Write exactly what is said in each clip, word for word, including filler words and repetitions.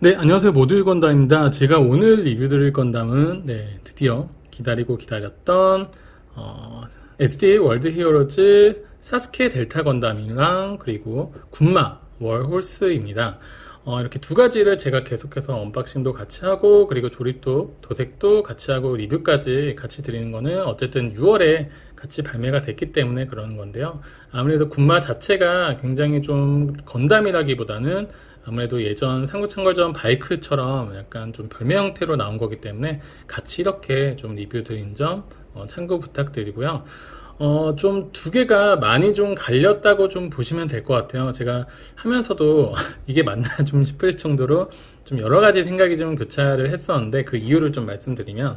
네, 안녕하세요. 모두의 건담입니다. 제가 오늘 리뷰 드릴 건담은 네, 드디어 기다리고 기다렸던 어, 에스디에이 월드 히어로즈 사스케 델타 건담이랑 그리고 군마 월홀스입니다. 어, 이렇게 두 가지를 제가 계속해서 언박싱도 같이 하고 그리고 조립도 도색도 같이 하고 리뷰까지 같이 드리는 거는 어쨌든 유월에 같이 발매가 됐기 때문에 그러는 건데요. 아무래도 군마 자체가 굉장히 좀 건담이라기보다는 아무래도 예전 상구창궐전 바이클처럼 약간 좀 별매 형태로 나온 거기 때문에 같이 이렇게 좀 리뷰 드린 점 어, 참고 부탁드리고요. 어, 좀 두 개가 많이 좀 갈렸다고 좀 보시면 될 것 같아요. 제가 하면서도 이게 맞나 좀 싶을 정도로 좀 여러 가지 생각이 좀 교차를 했었는데 그 이유를 좀 말씀드리면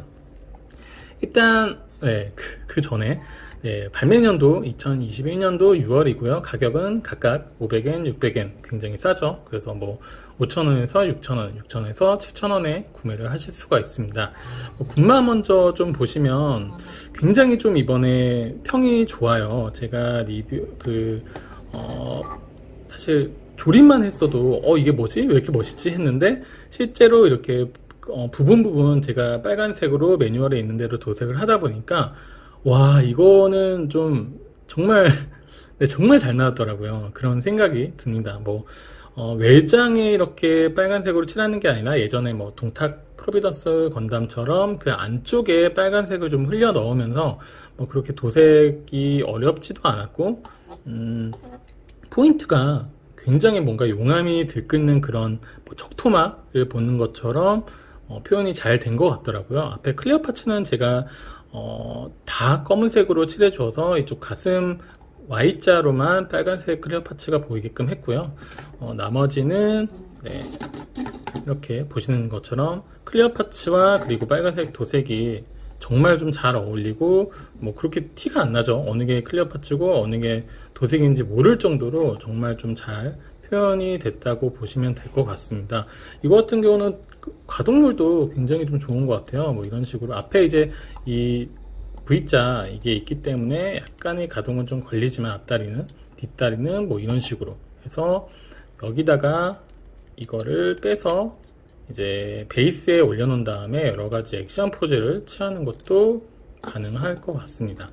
일단 네, 그, 그 전에 네, 발매년도 이천이십일 년도 유월이고요. 가격은 각각 오백 엔, 육백 엔 굉장히 싸죠. 그래서 뭐 오천 원에서 육천 원, 육천 원에서 칠천 원에 구매를 하실 수가 있습니다. 뭐 군마 먼저 좀 보시면 굉장히 좀 이번에 평이 좋아요. 제가 리뷰 그 어, 사실 조립만 했어도 어 이게 뭐지? 왜 이렇게 멋있지? 했는데 실제로 이렇게 어, 부분 부분 제가 빨간색으로 매뉴얼에 있는 대로 도색을 하다 보니까 와 이거는 좀 정말 네, 정말 잘 나왔더라고요. 그런 생각이 듭니다. 뭐 어, 외장에 이렇게 빨간색으로 칠하는 게 아니라 예전에 뭐 동탁 프로비던스 건담처럼 그 안쪽에 빨간색을 좀 흘려 넣으면서 뭐 그렇게 도색이 어렵지도 않았고 음, 포인트가 굉장히 뭔가 용암이 들끓는 그런 뭐 적토막을 보는 것처럼 어, 표현이 잘 된 것 같더라고요. 앞에 클리어 파츠는 제가 어, 다 검은색으로 칠해 주어서 이쪽 가슴 Y자로만 빨간색 클리어 파츠가 보이게끔 했고요. 어, 나머지는 네, 이렇게 보시는 것처럼 클리어 파츠와 그리고 빨간색 도색이 정말 좀 잘 어울리고 뭐 그렇게 티가 안 나죠. 어느 게 클리어 파츠고 어느 게 도색인지 모를 정도로 정말 좀 잘 표현이 됐다고 보시면 될 것 같습니다. 이거 같은 경우는 가동률도 굉장히 좀 좋은 것 같아요. 뭐 이런 식으로 앞에 이제 이 V자 이게 있기 때문에 약간의 가동은 좀 걸리지만 앞다리는 뒷다리는 뭐 이런 식으로 해서 여기다가 이거를 빼서 이제 베이스에 올려놓은 다음에 여러가지 액션 포즈를 취하는 것도 가능할 것 같습니다.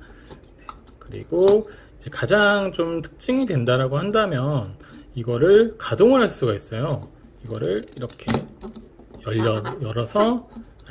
그리고 이제 가장 좀 특징이 된다라고 한다면 이거를 가동을 할 수가 있어요. 이거를 이렇게 열려, 열어서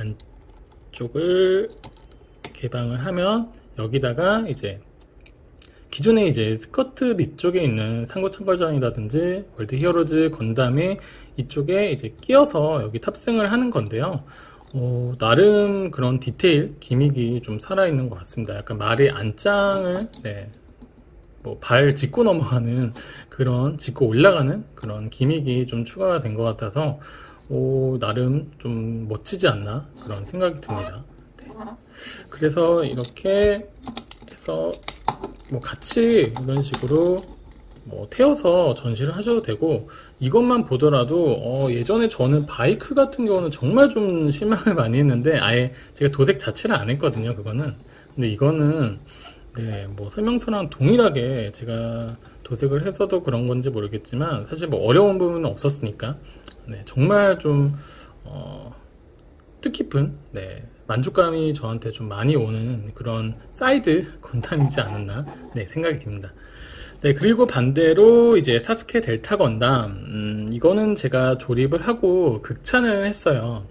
안쪽을 개방을 하면 여기다가 이제 기존에 이제 스커트 밑쪽에 있는 상구창궐전이라든지 월드 히어로즈 건담이 이쪽에 이제 끼어서 여기 탑승을 하는 건데요. 어, 나름 그런 디테일, 기믹이 좀 살아있는 것 같습니다. 약간 말의 안장을 네, 뭐 발 짚고 넘어가는 그런 짚고 올라가는 그런 기믹이 좀 추가가 된 것 같아서 오, 나름 좀 멋지지 않나 그런 생각이 듭니다. 네. 그래서 이렇게 해서 뭐 같이 이런 식으로 뭐 태워서 전시를 하셔도 되고 이것만 보더라도 어 예전에 저는 바이크 같은 경우는 정말 좀 실망을 많이 했는데 아예 제가 도색 자체를 안 했거든요. 그거는 근데 이거는 네, 뭐 설명서랑 동일하게 제가 도색을 해서도 그런 건지 모르겠지만 사실 뭐 어려운 부분은 없었으니까 네, 정말 좀 어, 뜻깊은 네, 만족감이 저한테 좀 많이 오는 그런 사이드 건담이지 않았나 네, 생각이 듭니다. 네, 그리고 반대로 이제 사스케 델타 건담 음, 이거는 제가 조립을 하고 극찬을 했어요.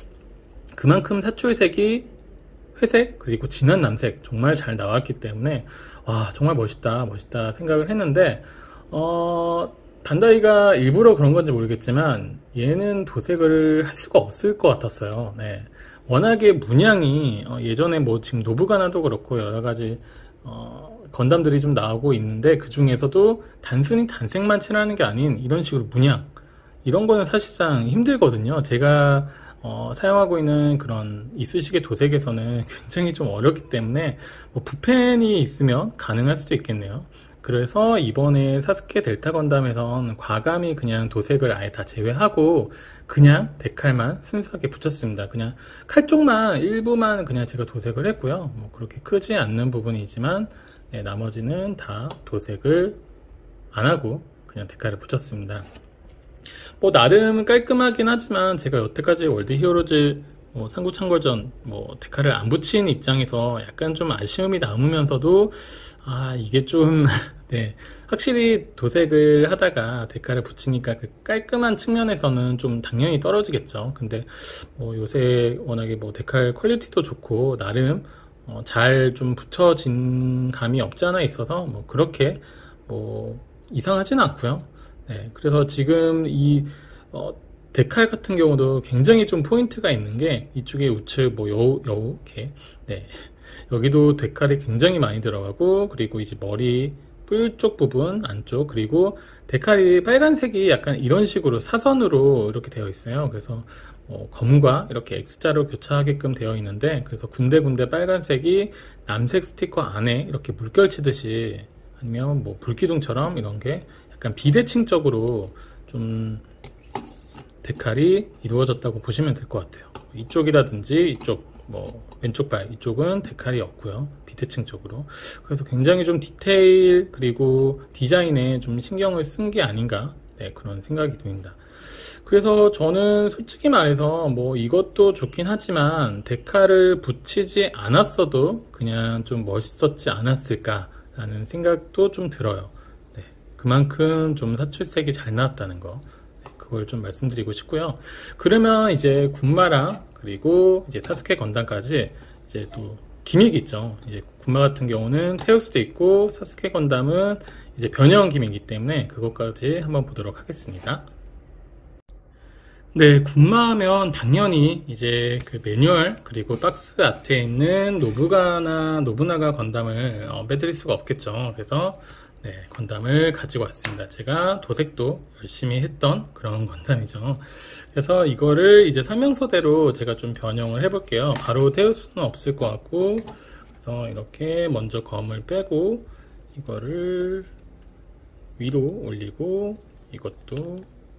그만큼 사출색이 회색 그리고 진한 남색 정말 잘 나왔기 때문에 와 정말 멋있다 멋있다 생각을 했는데 어, 반다이가 일부러 그런 건지 모르겠지만 얘는 도색을 할 수가 없을 것 같았어요. 네. 워낙에 문양이 어, 예전에 뭐 지금 노부가나도 그렇고 여러가지 어, 건담들이 좀 나오고 있는데 그 중에서도 단순히 단색만 칠하는 게 아닌 이런 식으로 문양 이런 거는 사실상 힘들거든요. 제가 어, 사용하고 있는 그런 이쑤시개 도색에서는 굉장히 좀 어렵기 때문에 뭐 붓펜이 있으면 가능할 수도 있겠네요. 그래서 이번에 사스케 델타 건담에선 과감히 그냥 도색을 아예 다 제외하고 그냥 데칼만 순수하게 붙였습니다. 그냥 칼 쪽만 일부만 그냥 제가 도색을 했고요. 뭐 그렇게 크지 않는 부분이지만 네, 나머지는 다 도색을 안 하고 그냥 데칼을 붙였습니다. 뭐 나름 깔끔하긴 하지만 제가 여태까지 월드 히어로즈 뭐 상구창궐전 뭐 데카를 안 붙인 입장에서 약간 좀 아쉬움이 남으면서도 아 이게 좀 네, 확실히 도색을 하다가 데카를 붙이니까 그 깔끔한 측면에서는 좀 당연히 떨어지겠죠. 근데 뭐 요새 워낙에 뭐 데칼 퀄리티도 좋고 나름 어 잘 좀 붙여진 감이 없지 않아 있어서 뭐 그렇게 뭐 이상하진 않고요. 네, 그래서 지금 이 어, 데칼 같은 경우도 굉장히 좀 포인트가 있는 게 이쪽에 우측 뭐 여우 여우 이렇게 네, 여기도 데칼이 굉장히 많이 들어가고 그리고 이제 머리 뿔 쪽 부분 안쪽 그리고 데칼이 빨간색이 약간 이런 식으로 사선으로 이렇게 되어 있어요. 그래서 어, 검과 이렇게 X자로 교차하게끔 되어 있는데 그래서 군데군데 빨간색이 남색 스티커 안에 이렇게 물결 치듯이 아니면 뭐 불기둥처럼 이런 게 약간 비대칭적으로 좀 데칼이 이루어졌다고 보시면 될 것 같아요. 이쪽이라든지 이쪽 뭐 왼쪽 발 이쪽은 데칼이 없고요. 비대칭적으로. 그래서 굉장히 좀 디테일 그리고 디자인에 좀 신경을 쓴 게 아닌가 네, 그런 생각이 듭니다. 그래서 저는 솔직히 말해서 뭐 이것도 좋긴 하지만 데칼을 붙이지 않았어도 그냥 좀 멋있었지 않았을까 라는 생각도 좀 들어요. 네, 그만큼 좀 사출색이 잘 나왔다는 거 네, 그걸 좀 말씀드리고 싶고요. 그러면 이제 군마랑 그리고 이제 사스케 건담까지 이제 또 기믹이 있죠. 이제 군마 같은 경우는 테우스도 있고 사스케 건담은 이제 변형 기믹이기 때문에 그것까지 한번 보도록 하겠습니다. 네, 군마 하면 당연히 이제 그 매뉴얼 그리고 박스 아트에 있는 노부가나 노부나가 건담을 어, 빼드릴 수가 없겠죠. 그래서 네, 건담을 가지고 왔습니다. 제가 도색도 열심히 했던 그런 건담이죠. 그래서 이거를 이제 설명서대로 제가 좀 변형을 해 볼게요. 바로 태울 수는 없을 것 같고 그래서 이렇게 먼저 검을 빼고 이거를 위로 올리고 이것도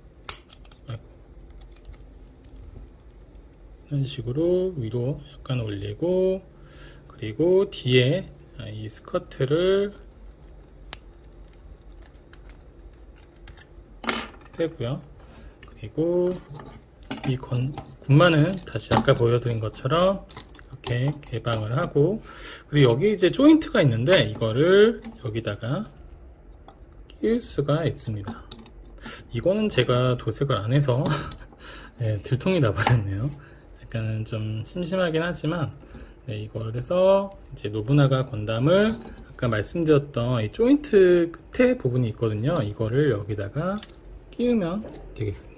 이런 식으로 위로 약간 올리고 그리고 뒤에 이 스커트를 빼고요. 그리고 이 건, 군마는 다시 아까 보여드린 것처럼 이렇게 개방을 하고 그리고 여기 이제 조인트가 있는데 이거를 여기다가 끼울 수가 있습니다. 이거는 제가 도색을 안 해서 네, 들통이 나버렸네요. 약간 좀 심심하긴 하지만 네, 이걸 해서 이제 노부나가 건담을 아까 말씀드렸던 이 조인트 끝에 부분이 있거든요. 이거를 여기다가 끼우면 되겠습니다.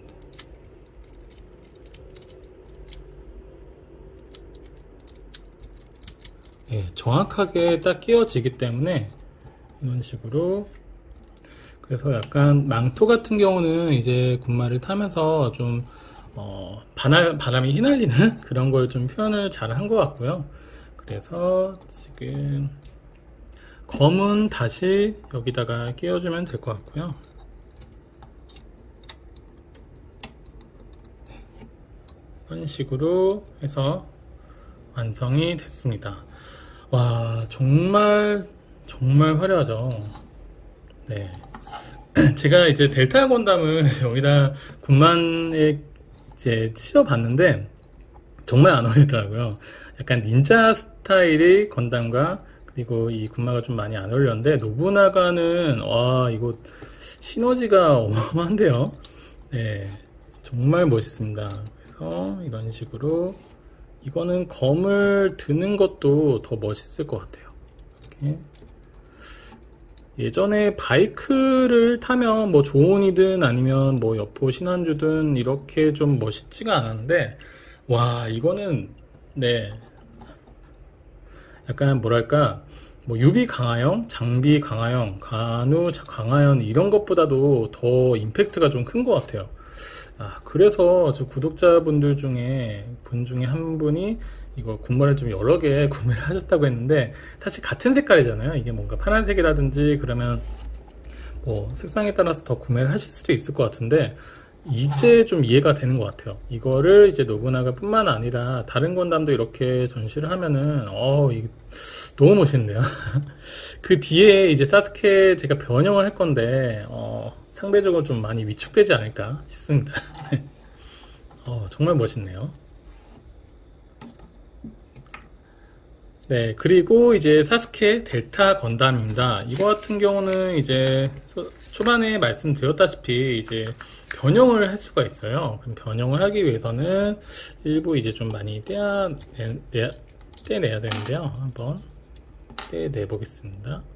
네, 정확하게 딱 끼워지기 때문에 이런 식으로 그래서 약간 망토 같은 경우는 이제 군마를 타면서 좀 어, 바람, 바람이 휘날리는 그런 걸 좀 표현을 잘 한 것 같고요. 그래서 지금 검은 다시 여기다가 끼워주면 될 것 같고요. 이런 식으로 해서 완성이 됐습니다. 와, 정말 정말 화려하죠. 네. 제가 이제 델타 건담을 여기다 군만에 이제 씌워봤는데 정말 안 어울리더라고요. 약간 닌자 스타일의 건담과 그리고 이 군마가 좀 많이 안 어울렸는데 노부나가는 와 이거 시너지가 어마어마한데요. 네, 정말 멋있습니다. 그래서 이런 식으로 이거는 검을 드는 것도 더 멋있을 것 같아요. 이렇게. 예전에 바이크를 타면 뭐 조온이든 아니면 뭐 여포 신한주든 이렇게 좀 멋있지가 않았는데 와 이거는 네 약간 뭐랄까 뭐 유비 강화형, 장비 강화형, 간우 강화형 이런 것보다도 더 임팩트가 좀 큰 것 같아요. 아 그래서 저 구독자분들 중에 분 중에 한 분이 이거 군마를 좀 여러 개 구매를 하셨다고 했는데 사실 같은 색깔이잖아요. 이게 뭔가 파란색이라든지 그러면 뭐 색상에 따라서 더 구매를 하실 수도 있을 것 같은데 이제 좀 이해가 되는 것 같아요. 이거를 이제 노부나가 뿐만 아니라 다른 건담도 이렇게 전시를 하면은 어 이게 너무 멋있는데요. 그 뒤에 이제 사스케 제가 변형을 할 건데 어 상대적으로 좀 많이 위축되지 않을까 싶습니다. 어, 정말 멋있네요. 네, 그리고 이제 사스케 델타 건담입니다. 이거 같은 경우는 이제 초반에 말씀드렸다시피 이제 변형을 할 수가 있어요. 그럼 변형을 하기 위해서는 일부 이제 좀 많이 떼야, 떼, 떼내야 되는데요. 한번 떼내 보겠습니다.